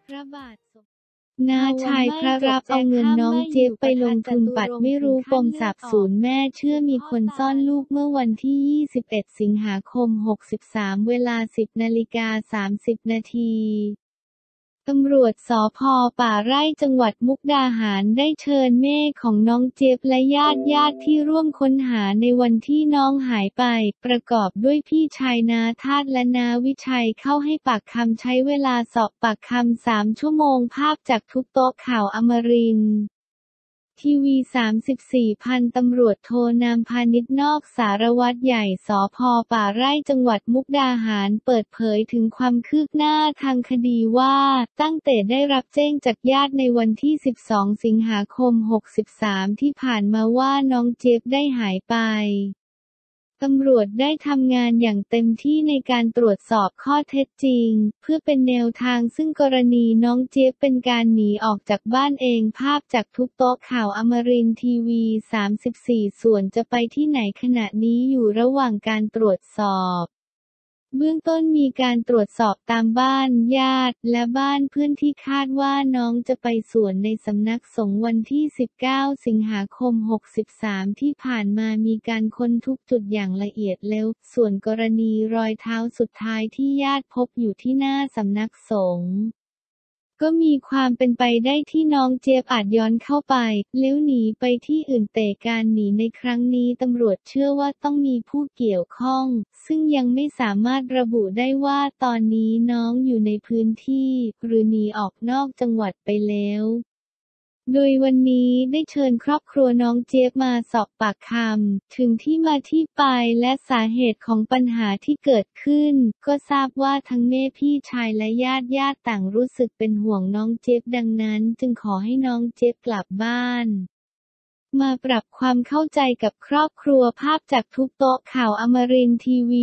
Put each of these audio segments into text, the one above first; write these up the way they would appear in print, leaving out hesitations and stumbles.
พระบาทสมน้าชายพระรับเอาเงินน้องเจี๊ยบไปลงทุนปัดไม่รู้ปมสาบสูญแม่เชื่อมีคนซ่อนลูกเมื่อวันที่ 21 สิงหาคม 63 เวลา 10:30 นาที ตำรวจสภ.ป่าไร่จังหวัดมุกดาหารได้เชิญแม่ของน้องเจี๊ยบและญาติที่ร่วมค้นหาในวันที่น้องหายไปประกอบด้วยพี่ชายน้าทาสและน้าวิชัยเข้าให้ปากคำใช้เวลาสอบปากคำ3 ชั่วโมงภาพจากทุกโต๊ะข่าวอมรินทร์ทีวี 34 พันตำรวจโทนามพานิชนอกสารวัตรใหญ่สภ.ป่าไร่จังหวัดมุกดาหารเปิดเผยถึงความคืบหน้าทางคดีว่าตั้งแต่ได้รับแจ้งจากญาติในวันที่ 12 สิงหาคม 63 ที่ผ่านมาว่าน้องเจี๊ยบได้หายไปตำรวจได้ทำงานอย่างเต็มที่ในการตรวจสอบข้อเท็จจริงเพื่อเป็นแนวทางซึ่งกรณีน้องเจี๊ยบเป็นการหนีออกจากบ้านเองภาพจากทุกโต๊ะข่าวอมรินทร์ทีวี 34 ส่วนจะไปที่ไหนขณะนี้อยู่ระหว่างการตรวจสอบเบื้องต้นมีการตรวจสอบตามบ้านญาติและบ้านเพื่อนที่คาดว่าน้องจะไปสวดในสำนักสงฆ์วันที่ 19 สิงหาคม 63 ที่ผ่านมามีการค้นทุกจุดอย่างละเอียดแล้วส่วนกรณีรอยเท้าสุดท้ายที่ญาติพบอยู่ที่หน้าสำนักสงฆ์ก็มีความเป็นไปได้ที่น้องเจี๊ยบอาจย้อนเข้าไปแล้วหนีไปที่อื่นแต่การหนีในครั้งนี้ตำรวจเชื่อว่าต้องมีผู้เกี่ยวข้องซึ่งยังไม่สามารถระบุได้ว่าตอนนี้น้องอยู่ในพื้นที่หรือหนีออกนอกจังหวัดไปแล้วโดยวันนี้ได้เชิญครอบครัวน้องเจี๊ยบมาสอบปากคำถึงที่มาที่ไปและสาเหตุของปัญหาที่เกิดขึ้นก็ทราบว่าทั้งแม่พี่ชายและญาติต่างรู้สึกเป็นห่วงน้องเจี๊ยบดังนั้นจึงขอให้น้องเจี๊ยบกลับบ้านมาปรับความเข้าใจกับครอบครัวภาพจากทุกโต๊ะข่าวอมรินทร์ทีวี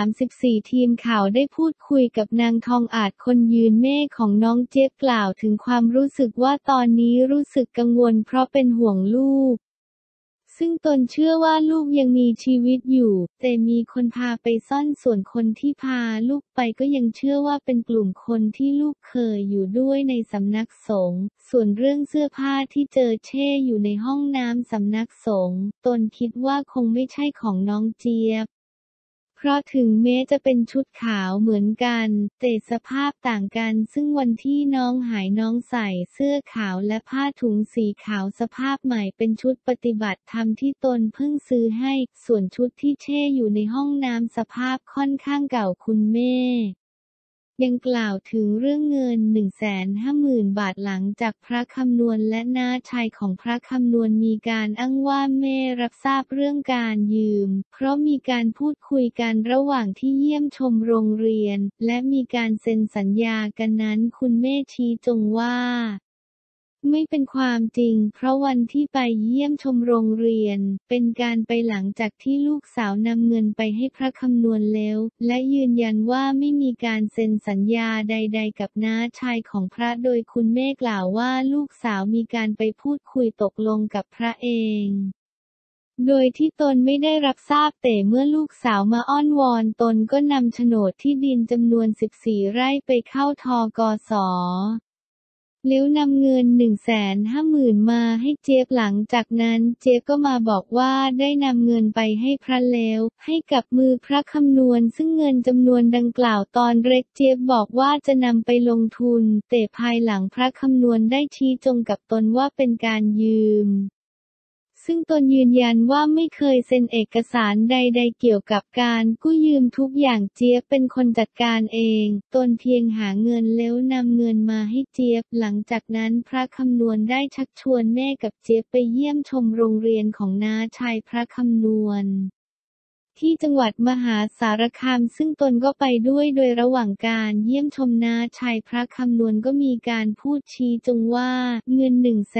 34 ทีมข่าวได้พูดคุยกับนางทองอาจคนยืนแม่ของน้องเจี๊ยบกล่าวถึงความรู้สึกว่าตอนนี้รู้สึกกังวลเพราะเป็นห่วงลูกซึ่งตนเชื่อว่าลูกยังมีชีวิตอยู่แต่มีคนพาไปซ่อนส่วนคนที่พาลูกไปก็ยังเชื่อว่าเป็นกลุ่มคนที่ลูกเคยอยู่ด้วยในสำนักสงฆ์ส่วนเรื่องเสื้อผ้าที่เจอแช่อยู่ในห้องน้ำสำนักสงฆ์ตนคิดว่าคงไม่ใช่ของน้องเจี๊ยบเพราะถึงแม้จะเป็นชุดขาวเหมือนกันแต่สภาพต่างกันซึ่งวันที่น้องหายน้องใส่เสื้อขาวและผ้าถุงสีขาวสภาพใหม่เป็นชุดปฏิบัติธรรมที่ตนเพิ่งซื้อให้ส่วนชุดที่แช่อยู่ในห้องน้ำสภาพค่อนข้างเก่าคุณแม่ยังกล่าวถึงเรื่องเงิน 150,000 บาทหลังจากพระคำนวณและน้าชายของพระคำนวณมีการอ้างว่าแม่รับทราบเรื่องการยืมเพราะมีการพูดคุยกันระหว่างที่เยี่ยมชมโรงเรียนและมีการเซ็นสัญญากันนั้นคุณแม่ชี้จงว่าไม่เป็นความจริงเพราะวันที่ไปเยี่ยมชมโรงเรียนเป็นการไปหลังจากที่ลูกสาวนำเงินไปให้พระคำนวณแล้วและยืนยันว่าไม่มีการเซ็นสัญญาใดๆกับน้าชายของพระโดยคุณแม่กล่าวว่าลูกสาวมีการไปพูดคุยตกลงกับพระเองโดยที่ตนไม่ได้รับทราบแต่เมื่อลูกสาวมาอ้อนวอนตนก็นำโฉนดที่ดินจำนวน 14 ไร่ไปเข้าธกส.แล้วนำเงิน 150,000 มาให้เจี๊ยบหลังจากนั้นเจี๊ยบก็มาบอกว่าได้นำเงินไปให้พระแล้วให้กับมือพระคำนวณซึ่งเงินจำนวนดังกล่าวตอนเล็กเจี๊ยบบอกว่าจะนำไปลงทุนแต่ภายหลังพระคำนวณได้ชี้จงกับตนว่าเป็นการยืมซึ่งตนยืนยันว่าไม่เคยเซ็นเอกสารใดๆเกี่ยวกับการกู้ยืมทุกอย่างเจี๊ยบเป็นคนจัดการเองตนเพียงหาเงินแล้วนำเงินมาให้เจี๊ยบหลังจากนั้นพระคำนวณได้ชักชวนแม่กับเจี๊ยบไปเยี่ยมชมโรงเรียนของน้าชายพระคำนวณที่จังหวัดมหาสารคามซึ่งตนก็ไปด้วยโดยระหว่างการเยี่ยมชมน้าชายพระคำนวณก็มีการพูดชี้จงว่าเงิน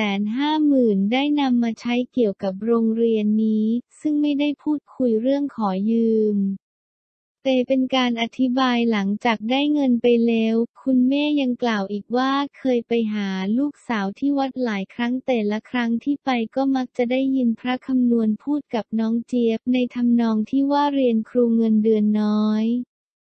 150,000 ได้นำมาใช้เกี่ยวกับโรงเรียนนี้ซึ่งไม่ได้พูดคุยเรื่องขอยืมแต่เป็นการอธิบายหลังจากได้เงินไปแล้วคุณแม่ยังกล่าวอีกว่าเคยไปหาลูกสาวที่วัดหลายครั้งแต่ละครั้งที่ไปก็มักจะได้ยินพระคำนวณพูดกับน้องเจี๊ยบในทำนองที่ว่าเรียนครูเงินเดือนน้อย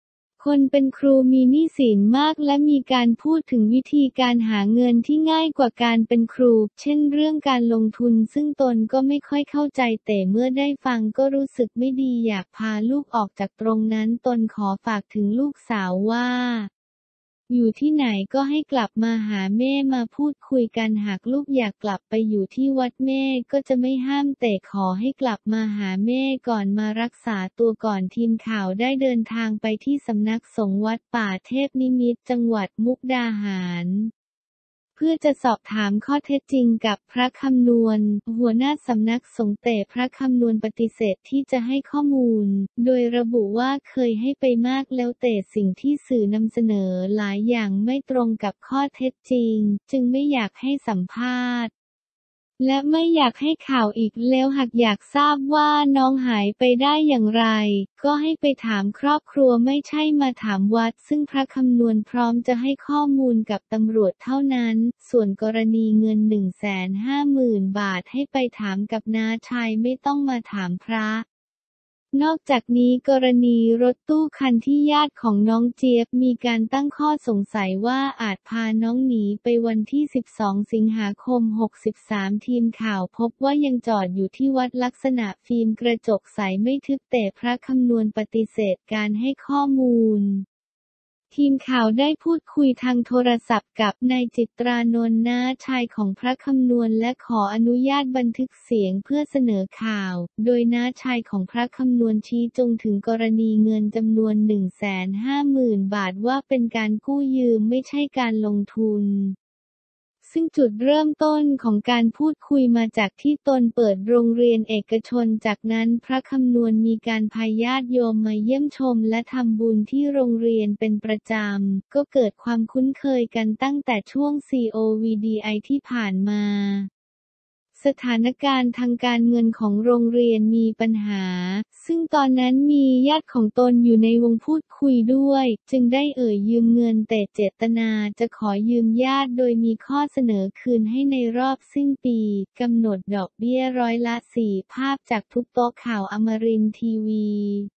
คนเป็นครูมีหนี้สินมากและมีการพูดถึงวิธีการหาเงินที่ง่ายกว่าการเป็นครู เช่นเรื่องการลงทุนซึ่งตนก็ไม่ค่อยเข้าใจแต่เมื่อได้ฟังก็รู้สึกไม่ดีอยากพาลูกออกจากตรงนั้นตนขอฝากถึงลูกสาวว่าอยู่ที่ไหนก็ให้กลับมาหาแม่มาพูดคุยกันหากลูกอยากกลับไปอยู่ที่วัดแม่ก็จะไม่ห้ามแต่ขอให้กลับมาหาแม่ก่อนมารักษาตัวก่อนทีมข่าวได้เดินทางไปที่สำนักสงฆ์วัดป่าเทพนิมิตรจังหวัดมุกดาหารเพื่อจะสอบถามข้อเท็จจริงกับพระคำนวณหัวหน้าสำนักสงฆ์แต่พระคำนวณปฏิเสธที่จะให้ข้อมูลโดยระบุว่าเคยให้ไปมากแล้วแต่สิ่งที่สื่อนำเสนอหลายอย่างไม่ตรงกับข้อเท็จจริงจึงไม่อยากให้สัมภาษณ์และไม่อยากให้ข่าวอีกแล้วหากอยากทราบว่าน้องหายไปได้อย่างไรก็ให้ไปถามครอบครัวไม่ใช่มาถามวัดซึ่งพระคำนวณพร้อมจะให้ข้อมูลกับตำรวจเท่านั้นส่วนกรณีเงิน 150,000 บาทให้ไปถามกับน้าชายไม่ต้องมาถามพระนอกจากนี้กรณีรถตู้คันที่ญาติของน้องเจี๊ยบมีการตั้งข้อสงสัยว่าอาจพาน้องหนีไปวันที่ 12 สิงหาคม 63ทีมข่าวพบว่ายังจอดอยู่ที่วัดลักษณะฟิล์มกระจกใสไม่ทึบแต่พระคำนวณปฏิเสธการให้ข้อมูลทีมข่าวได้พูดคุยทางโทรศัพท์กับนายจิตรานนท์น้าชายของพระคำนวณและขออนุญาตบันทึกเสียงเพื่อเสนอข่าวโดยน้าชายของพระคำนวณชี้จงถึงกรณีเงินจำนวน 150,000 บาทว่าเป็นการกู้ยืมไม่ใช่การลงทุนซึ่งจุดเริ่มต้นของการพูดคุยมาจากที่ตนเปิดโรงเรียนเอกชนจากนั้นพระคำนวณมีการพาญาติโยมมาเยี่ยมชมและทำบุญที่โรงเรียนเป็นประจำก็เกิดความคุ้นเคยกันตั้งแต่ช่วง COVID ที่ผ่านมาสถานการณ์ทางการเงินของโรงเรียนมีปัญหาซึ่งตอนนั้นมีญาติของตนอยู่ในวงพูดคุยด้วยจึงได้ยืมเงินแต่เจตนาจะขอยืมญาติโดยมีข้อเสนอคืนให้ในรอบสิ้นปีกำหนดดอกเบี้ย4%ภาพจากทุกโต๊ะข่าวอมรินทร์ทีวี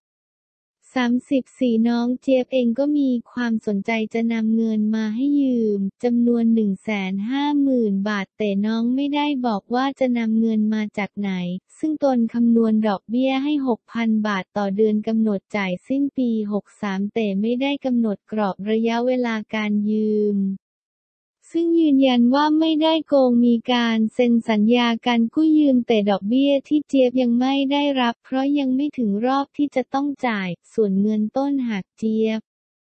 34น้องเจี๊ยบเองก็มีความสนใจจะนำเงินมาให้ยืมจำนวน 150,000 บาทแต่น้องไม่ได้บอกว่าจะนำเงินมาจากไหนซึ่งตนคำนวณดอกเบี้ยให้ 6,000 บาทต่อเดือนกำหนดจ่ายสิ้นปี 63แต่ไม่ได้กำหนดกรอบระยะเวลาการยืมซึ่งยืนยันว่าไม่ได้โกงมีการเซ็นสัญญาการกู้ยืมแต่ดอกเบี้ยที่เจี๊ยบยังไม่ได้รับเพราะยังไม่ถึงรอบที่จะต้องจ่ายส่วนเงินต้นหากเจี๊ยบ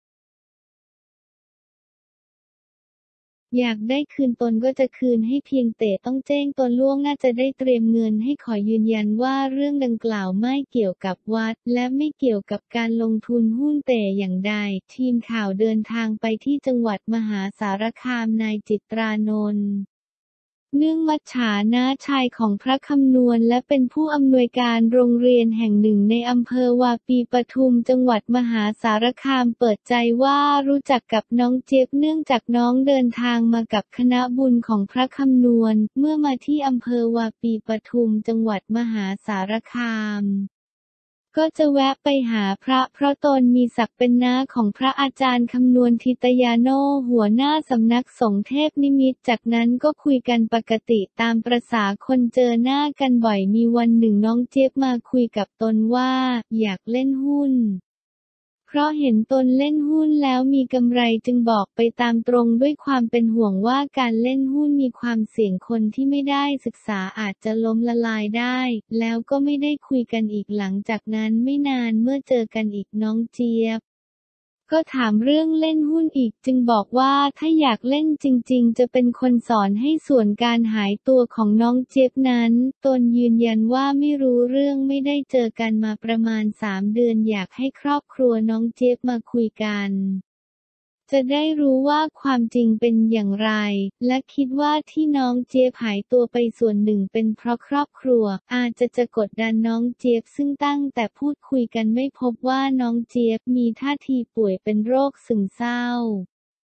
อยากได้คืนตนก็จะคืนให้เพียงแต่ต้องแจ้งตนล่วงหน้าจะได้เตรียมเงินให้ขอยืนยันว่าเรื่องดังกล่าวไม่เกี่ยวกับวัดและไม่เกี่ยวกับการลงทุนหุ้นแต่อย่างใดทีมข่าวเดินทางไปที่จังหวัดมหาสารคามนายจิตรานนท์เนื่องมัจฉาน้าชายของพระคำนวณและเป็นผู้อำนวยการโรงเรียนแห่งหนึ่งในอำเภอวาปีปทุมจังหวัดมหาสารคามเปิดใจว่ารู้จักกับน้องเจี๊ยบเนื่องจากน้องเดินทางมากับคณะบุญของพระคำนวณเมื่อมาที่อำเภอวาปีปทุมจังหวัดมหาสารคามก็จะแวะไปหาพระเพราะตนมีศักดิ์เป็นน้าของพระอาจารย์คำนวณทิตยาโนหัวหน้าสำนักสงฆ์เทพนิมิตรจากนั้นก็คุยกันปกติตามประสาคนเจอหน้ากันบ่อยมีวันหนึ่งน้องเจี๊ยบมาคุยกับตนว่าอยากเล่นหุ้นเพราะเห็นตนเล่นหุ้นแล้วมีกำไรจึงบอกไปตามตรงด้วยความเป็นห่วงว่าการเล่นหุ้นมีความเสี่ยงคนที่ไม่ได้ศึกษาอาจจะล้มละลายได้แล้วก็ไม่ได้คุยกันอีกหลังจากนั้นไม่นานเมื่อเจอกันอีกน้องเจี๊ยบก็ถามเรื่องเล่นหุ้นอีกจึงบอกว่าถ้าอยากเล่นจริงๆจะเป็นคนสอนให้ส่วนการหายตัวของน้องเจี๊ยบนั้นตนยืนยันว่าไม่รู้เรื่องไม่ได้เจอกันมาประมาณ3 เดือนอยากให้ครอบครัวน้องเจี๊ยบมาคุยกันจะได้รู้ว่าความจริงเป็นอย่างไรและคิดว่าที่น้องเจี๊ยบหายตัวไปส่วนหนึ่งเป็นเพราะครอบครัวอาจจะกดดันน้องเจี๊ยบซึ่งตั้งแต่พูดคุยกันไม่พบว่าน้องเจี๊ยบมีท่าทีป่วยเป็นโรคซึมเศร้า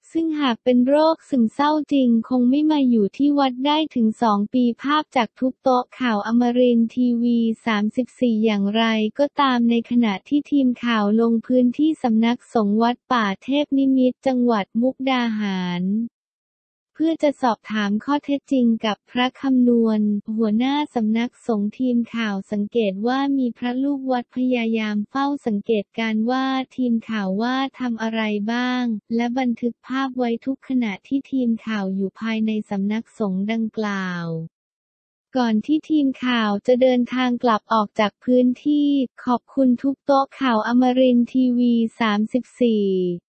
ซึ่งหากเป็นโรคซึมเศร้าจริงคงไม่มาอยู่ที่วัดได้ถึง2 ปีภาพจากทุกโต๊ะข่าวอมรินทร์ทีวี 34 อย่างไรก็ตามในขณะที่ทีมข่าวลงพื้นที่สำนักสงฆ์วัดป่าเทพนิมิตรจังหวัดมุกดาหารเพื่อจะสอบถามข้อเท็จจริงกับพระคำนวณหัวหน้าสำนักสงฆ์ทีมข่าวสังเกตว่ามีพระลูกวัดพยายามเฝ้าสังเกตการณ์ว่าทีมข่าวว่าทำอะไรบ้างและบันทึกภาพไว้ทุกขณะที่ทีมข่าวอยู่ภายในสำนักสงฆ์ดังกล่าวก่อนที่ทีมข่าวจะเดินทางกลับออกจากพื้นที่ขอบคุณทุกโต๊ะข่าวอมรินทร์ทีวี 34